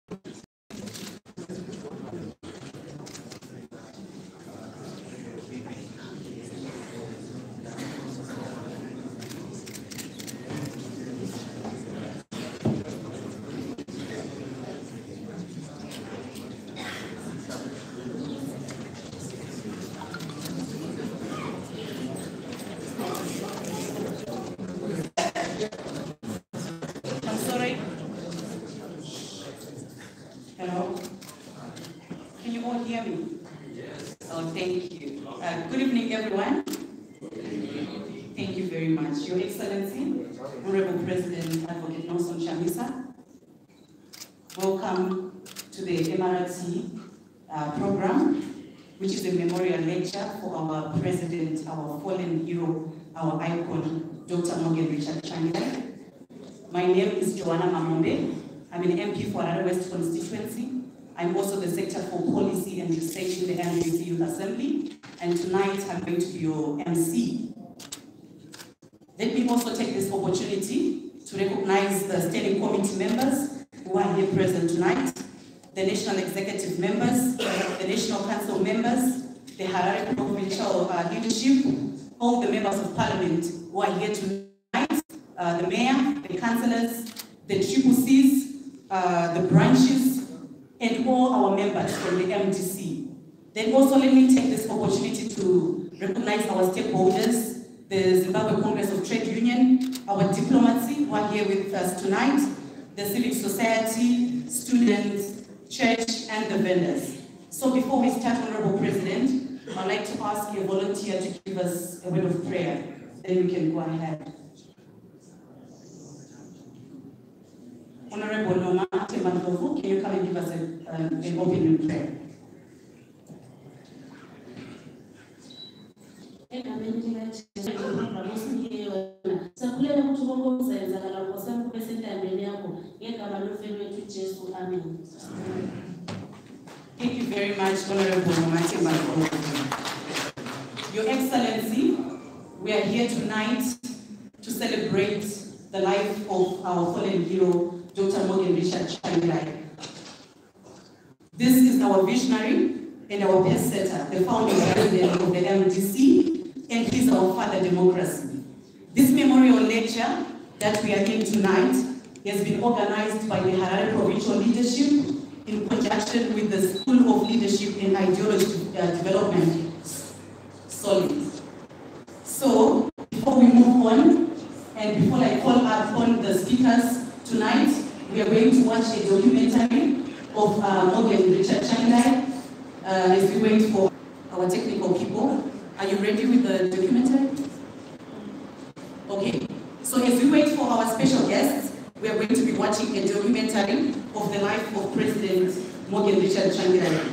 Hello? Can you all hear me? Yes. Oh, thank you. Good evening, everyone. Thank you very much. Your Excellency, Honorable President Advocate Nelson Chamisa, welcome to the MRT program, which is a memorial lecture for our President, our fallen hero, our icon, Dr. Morgan Richard Tsvangirai. My name is Joanna Mamombe. I'm an MP for Harare West constituency. I'm also the Sector for Policy and Research in the MDC Youth Assembly. And tonight I'm going to be your MC. Let me also take this opportunity to recognize the standing committee members who are here present tonight, the national executive members, the national council members, the Harare provincial leadership, all the members of parliament who are here tonight, the mayor, the councillors, the triple Cs, the branches, and all our members from the MDC. Then also let me take this opportunity to recognize our stakeholders, the Zimbabwe Congress of Trade Union, our diplomacy who are here with us tonight, the civic society, students, church, and the vendors. So before we start, Honorable President, I'd like to ask a volunteer to give us a word of prayer. Then we can go ahead. Honorable Noma Temandovu, can you come and give us an opening prayer? Thank you very much, Honorable Noma Temandovu. Your Excellency, we are here tonight to celebrate the life of our fallen hero, Dr. Morgan Richard Tsvangirai. This is our visionary and our best setter, the founding president of the MDC, and he's our father democracy. This memorial lecture that we are in tonight has been organized by the Harare provincial leadership in conjunction with the School of Leadership and Ideology Development, SOLID. So, before we move on, and before I call upon the speakers tonight, we are going to watch a documentary of Morgan Richard Tsvangirai as we wait for our technical people. Are you ready with the documentary? Okay. So as we wait for our special guests, we are going to be watching a documentary of the life of President Morgan Richard Tsvangirai.